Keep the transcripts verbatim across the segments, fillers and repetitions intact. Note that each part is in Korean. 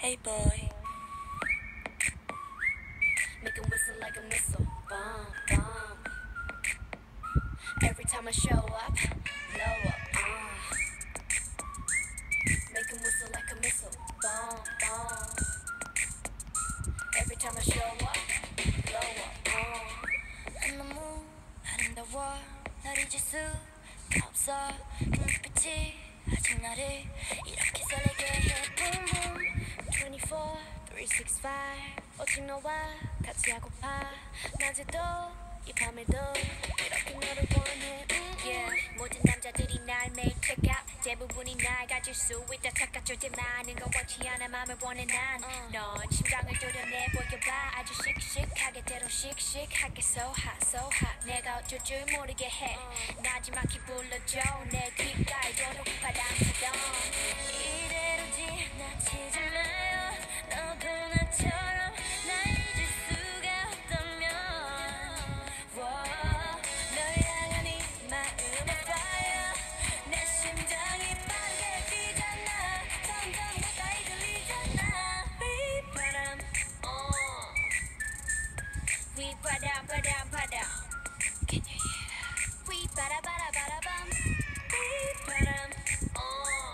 Hey boy, make him whistle like a missile, bomb, bomb. Every time I show up, blow up, uh. Make him whistle like a missile, bomb, bomb. Every time I show up, blow up, uh. 너무 아름다워, 날 잊을 수 없어. 그 눈빛이 아직 나를 이렇게 설레게 해. Boom boom. twenty-four, three sixty-five 오직 너와 같이 하고파. 낮에도 이 밤에도 이렇게 너를 원해. Yeah. 모든 남자들이 날 매일 check out. 대부분이 날 가질 수 있다 착각. 절대 많은 건 원치 않아. 맘을 원해 난. 넌 심장을 도려내 보여봐. 아주 씩씩하게 때론 씩씩하게 so hot so hot. 내가 어쩔 줄 모르게 해. 나지막히 불러줘. 내 귓가에 도는 바람처럼. 이대로 지나치지 마요. 너도 나처럼 날 잊을 수가 없다면. Whoa, 널 향한 이 마음의 fire. 내 심장이 빠르게 뛰잖아. 점점 가까이 들리잖아. 휘바람, uh. 휘바람, 바람, 바람. Can you hear that? 휘바라바라바라밤. 휘바람, uh.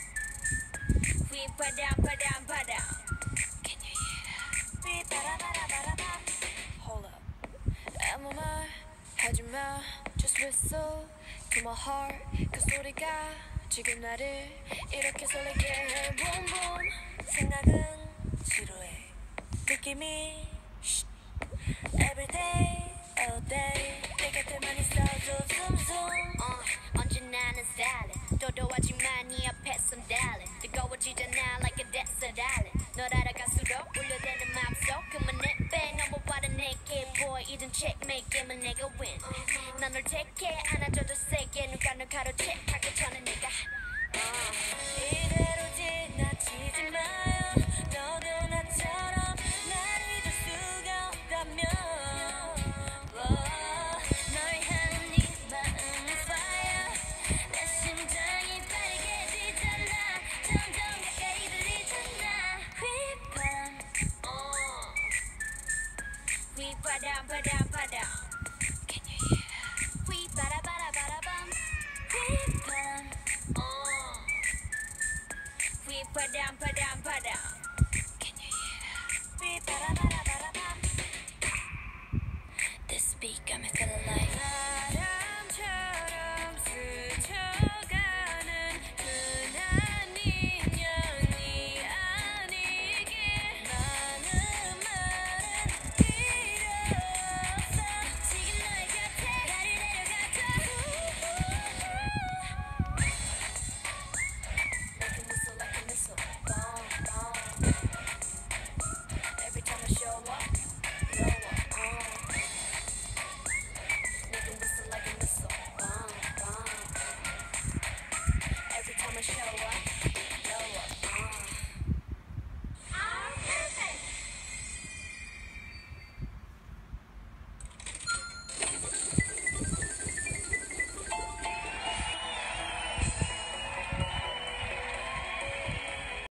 휘바람, 바람, 바람. Can you hear that? 휘바라바라바라밤. Hold up. 아무 말 하지마. Just whistle to my heart. 그 소리가 지금 나를 이렇게 설레게 해. Boom boom. 생각은 지루해. 느낌이 shh. Every day, all day. 내 곁에만 있어도 zoom uh, 언제나 는 silent. 도도하지만 네 앞에선 darling. 뜨거워지잖아 like a desert island. 널 알아갈수록 울려대는 맘속 그만해 빼. 너무 빠른 내게 boy 이젠 checkmate 게임은 내가 win. 난 널 택해 안아줘도 세게. 누가 널 가로채하기 전에 내가 uh. 이대로 지나치지 마요. 너도 나처럼 날 잊을 수가 없다면. Whoa, 널 향한 네 마음은 fire. 내 심장이 빠르게 뛰잖아. 점점 가까이 들리잖아. 휘바람, uh. 휘바람, 바람, 바람. Can you hear that? 휘바라바라바라밤. 휘바람, uh. 휘바람, 바람, 바람. Can you hear that? 휘바라바라바람.